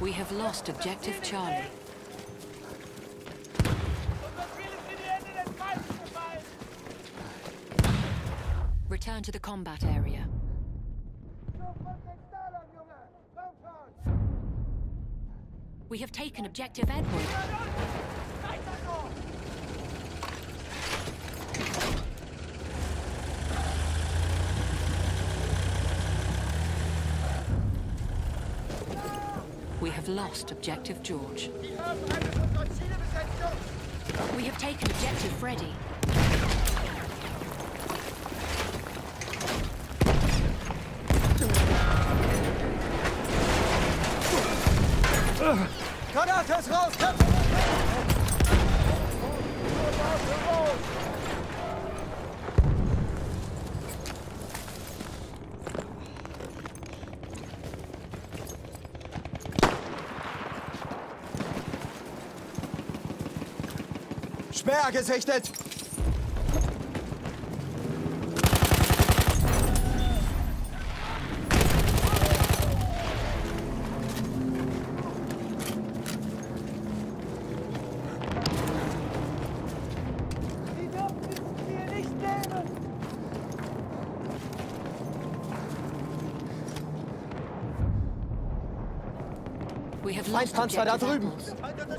We have lost objective Charlie. Return to the combat area. We have taken objective Edward. We have lost objective George. We have taken objective Freddy. Granates raus! Speer gesichtet! We have lost Feindpanzer da drüben. Apples.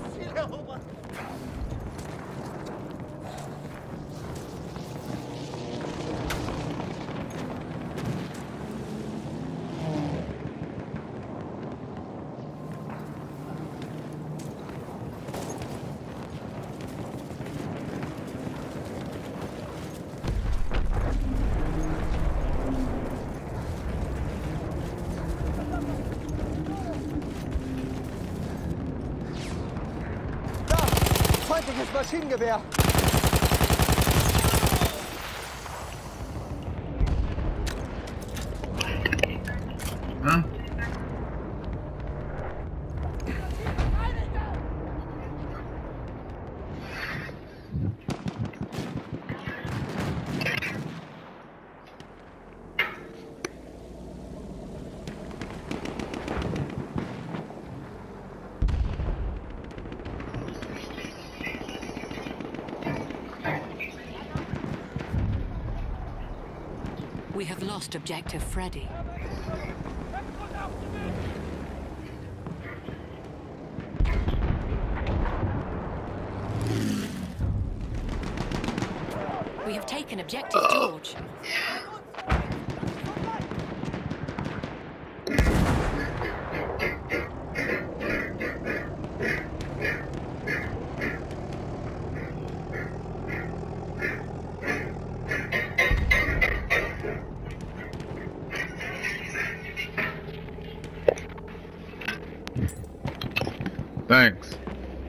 Feindliches Maschinengewehr! Hm? We have lost objective Freddy. We have taken objective George. Thanks.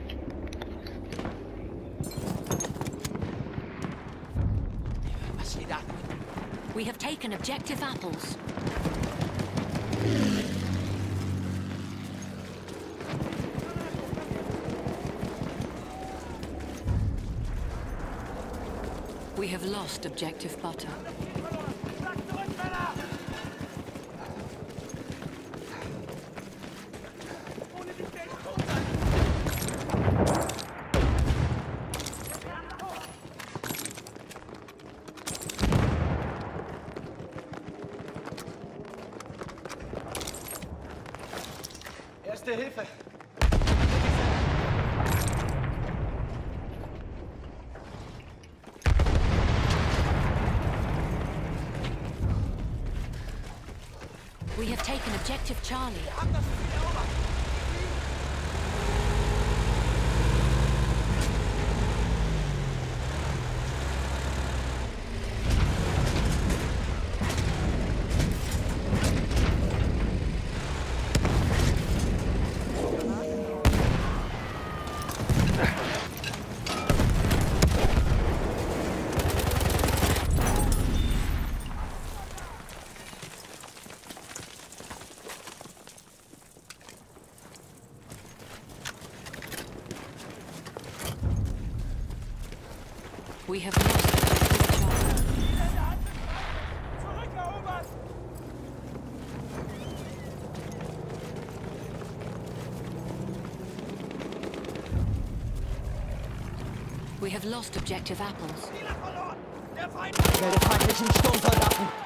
We have taken objective apples. We have lost objective butter. Erste Hilfe! We have taken objective Charlie. We have lost objective Charlie. lost objective apples. Melde feindlichen Sturmsoldaten.